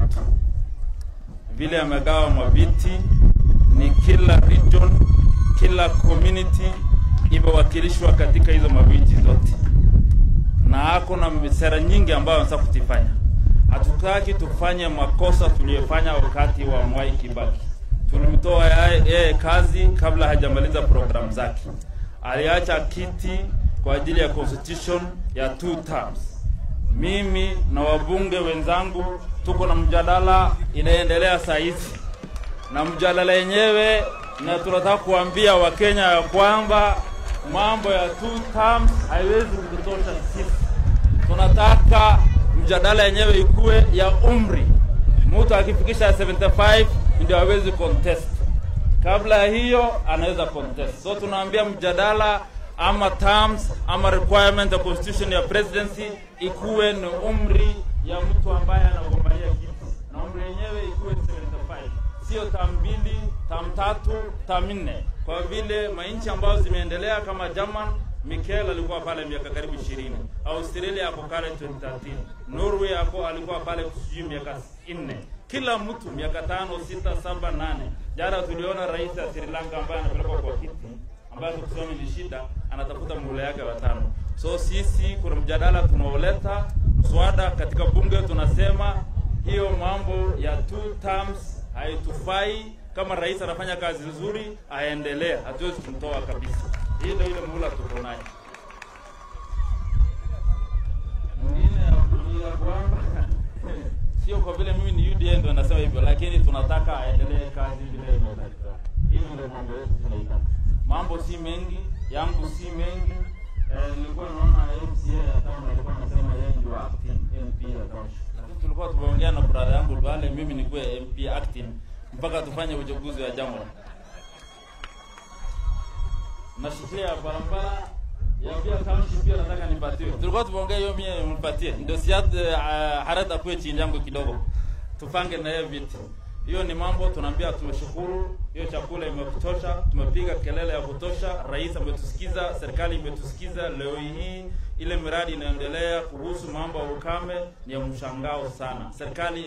tatu. Vile amegawa mabiti ni kila region, kila community imewakilishwa katika hizo mabiti zote. Na hako na sera nyingi ambayo wanataka kutifanya. Hatutaki tufanye makosa tuliyofanya wakati wa Mwai Kibaki. Tulimtoa yeye kazi kabla hajamaliza program zake. Aliacha kiti kwa ajili ya constitution ya 2 terms. Mimi na wabunge wenzangu tuko na mjadala inaendelea saa hizi. Na mjadala yenyewe na tunataka kuambia Wakenya ya kwamba mambo ya 2 terms haiwezi kutosha sisi. Tunataka mjadala yenyewe ikuwe ya umri. Mtu akifikisha 75 ndio hawezi contest. Kabla hiyo anaweza contest. So tunaambia mjadala ama terms ama requirement ya constitution ya presidency ikuwe ni umri ya mtu ambaye anagombania kiti. Na umri yenyewe ikuwe 75. Sio term 2, term 3, term 4. Kwa vile mainchi ambazo zimeendelea kama German, Michael alikuwa pale miaka karibu 20. Australia yako pale 2013. Norway yako alikuwa pale miaka 4. Kila mtu miaka 5, 6, 7, 8. Jana tuliona rais wa Sri Lanka ambaye anapelekwa kwa kiti, ambaye kusema ni shida, anatafuta muhula yake wa 5. So sisi kuna mjadala tunaoleta mswada katika bunge, tunasema hiyo mambo ya 2 terms haitufai. Kama rais anafanya kazi nzuri aendelee, hatuwezi kumtoa kabisa. Hii ndio ile muhula tuko nayo. Mwingine ya kwamba sio kwa vile mimi ni UDA ndio nasema hivyo, lakini tunataka aendelee kazi vile inavyotakiwa. Hiyo ndio mambo yetu tunaitaka. Mambo si mengi, yangu si mengi. Nilikuwa naona MCA hata alikuwa anasema yeye ndio acting MP ya Kaunti. Lakini tulikuwa tumeongea na brother yangu wale mimi nikuwe MP acting mpaka tufanye uchaguzi wa jambo. Nashikia barabara ya pia Kaunti pia nataka nipatiwe. Tulikuwa tumeongea hiyo mimi nimpatie. Ndio harata kwa chini yangu kidogo. Tupange na hiyo vitu. Hiyo ni mambo tunaambia tumeshukuru. Hiyo chakula imekutosha, tumepiga kelele ya kutosha, rais ametusikiza, serikali imetusikiza. Leo hii ile miradi inaendelea kuhusu mambo ya ukame ni ya mshangao sana. Serikali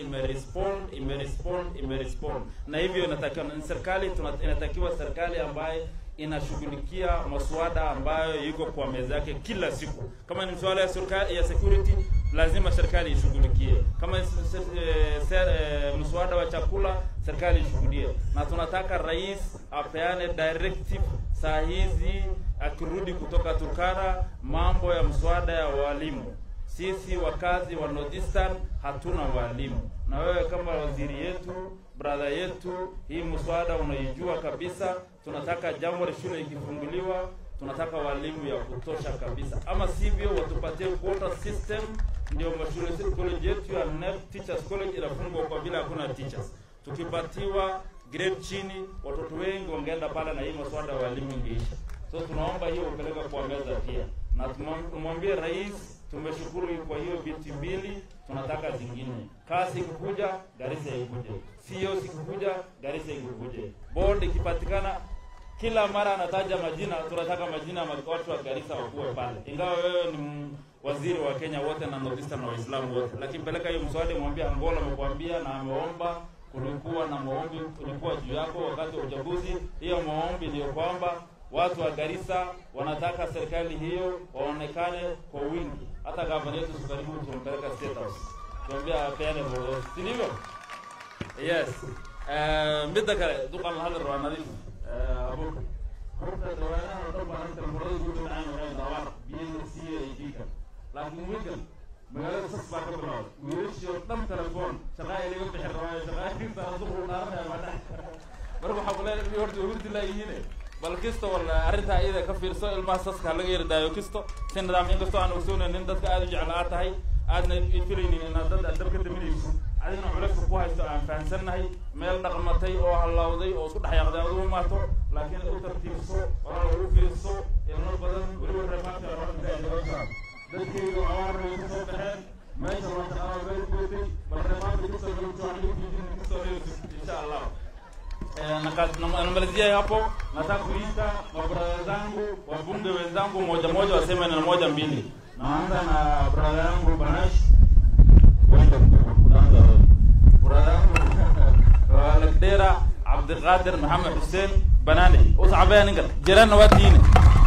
imerespond. Na hivyo inatakiwa serikali inatakiwa serikali ambaye inashughulikia masuala ambayo yuko kwa meza yake kila siku. Kama ni masuala ya security, lazima serikali ishughulikie. Kama masuala wa chakula, serikali ishughulikie. Na tunataka rais apeane directive saa hizi akirudi kutoka Turkana mambo ya masuala ya walimu. Sisi wakazi wa Northeastern hatuna walimu. Na wewe kama waziri yetu, brother yetu, hii mswada unaijua kabisa. Tunataka jambo la shule ikifunguliwa, tunataka walimu ya kutosha kabisa. Ama sivyo watupatie quota system, ndio mashule college yetu ya NEP Teachers College inafungwa kwa bila hakuna teachers. Tukipatiwa grade chini, watoto wengi wangeenda pale na hii mswada wa walimu ingeisha. So tunaomba hiyo upeleka kwa meza pia. Na tumwambie rais tumeshukuru kwa hiyo viti mbili, tunataka zingine. Kasi ikikuja, Garissa ikuje. Sio sikikuja, Garissa ikuje. Board ikipatikana kila mara anataja majina, tunataka majina ya watu wa Garissa wakuwe pale. Ingawa wewe ni waziri wa Kenya wote na Northeastern na Waislamu wote, lakini peleka hiyo mswada, mwambie Angola amekwambia na ameomba, kulikuwa na maombi kulikuwa juu yako wakati wa uchaguzi. Hiyo maombi ndio kwamba watu wa Garissa wanataka serikali hiyo waonekane kwa wingi. Hata gavana yetu karibu tumpeleka State House. Tuambia apeane vote. Si ndivyo? Yes. Midaka duka mahali rwanadhi. Abu. Kurta tawana ndo bana mradi gudu na ayo dawar BNC idika. Lakini wigan magala sas baka banaw. Wiish yo tam telefon. Shaqay liga bixiraayo shaqay taasoo naarna wada. Marka xaqlay yordu hurdi la yine. bal kisto wala arinta iyada ka fiirso ilma saska laga yiraayo kisto sin nidaam in kasto aan ogsoonayn dadka aad u jecel tahay aadna filaynin in dad dabka daminayso adina culus ku haysto aan fahansanahay meel dhaqmatay oo halawday oo isku dhaxyaqday aad u maato laakiin u tartiibso wala u fiirso ilmo badan wali waramaadka dadkaygu awaarna ku soo baxeen meesha wada aaway gootay bal ramaadka ku soo galuto insha Allah. Namalizia hapo, nataka kuita mabrada zangu, wabunge wenzangu moja moja waseme na moja mbili. Naanza na brada yangu Banash. Brada قادر محمد حسين بناني وصعبان نقل جيران واتين